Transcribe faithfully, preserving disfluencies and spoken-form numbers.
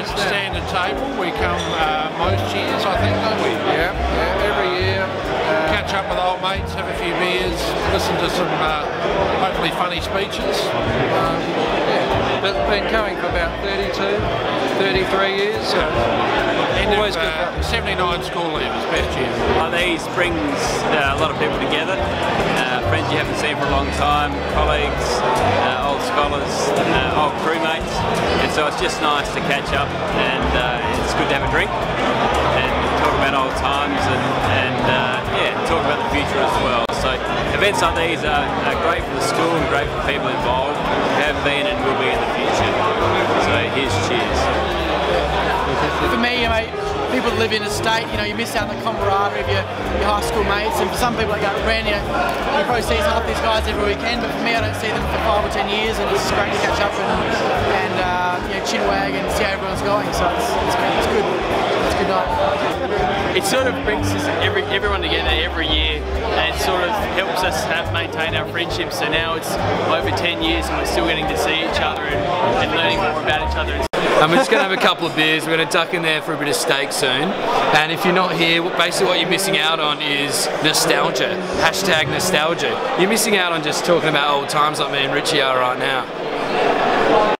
standard table. We come uh, most years, I think, don't we? Yeah, yeah, every year. Uh, Catch up with old mates, have a few beers, listen to some uh, hopefully funny speeches. Um, yeah, but been coming for about thirty-two, thirty-three years. So End always of, good uh, fun. seventy-nine school leavers, best year. Uh, these brings uh, a lot of people together, uh, friends you haven't seen for a long time, colleagues, uh, old scholars, uh, old crewmates, and so it's just nice to catch up, and uh, it's good to have a drink and talk about old times and, and uh, yeah, talk about the future as well. So events like these are, are great for the school and great for people involved, have been and will be in the future. So here's cheers. For me, you know, people that live in a state, you know, you miss out on the camaraderie of your, your high school mates, and for some people like Ren, you know, you probably see half these guys every weekend, but for me I don't see them for five or ten years, and it's great to catch up and, and uh, you know, chinwag and see how everyone's going, so it's, it's, it's good. It's a good night. It sort of brings us every, everyone together every year, and it sort of helps us have, maintain our friendship. So now it's over ten years and we're still getting to see each other and, and learning more about each other. And we're just going to have a couple of beers. We're going to duck in there for a bit of steak soon. And if you're not here, basically what you're missing out on is nostalgia. Hashtag nostalgia. You're missing out on just talking about old times like me and Richie are right now.